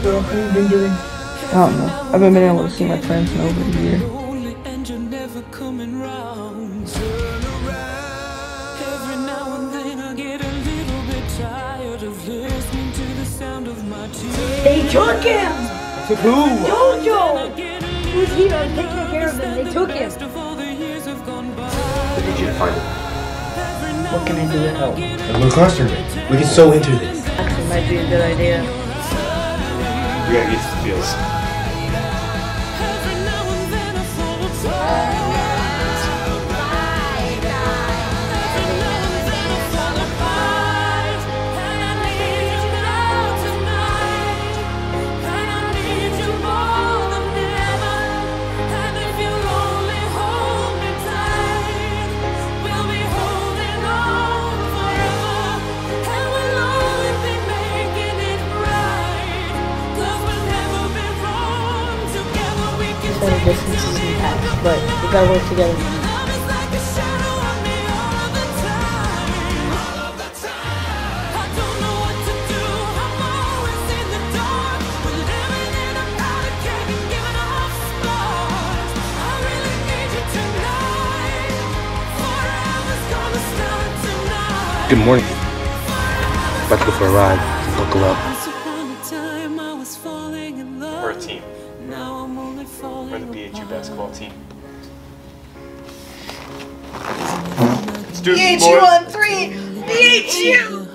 girl. What have you been doing? I don't know. I haven't been able to see my friends in over a year. They took him! Took who? YoJo! He was here taking care of them. They took him. I need you to find him. What can I do to help? I'm gonna cost her. We can sew into this. Actually, might be a good idea. We gotta get some feels. Distances in the past, but we gotta work together. Good morning. About to go for a ride. Buckle up. We're a team. We're the BHU basketball team. Let's do it, boys. BHU on 3! BHU!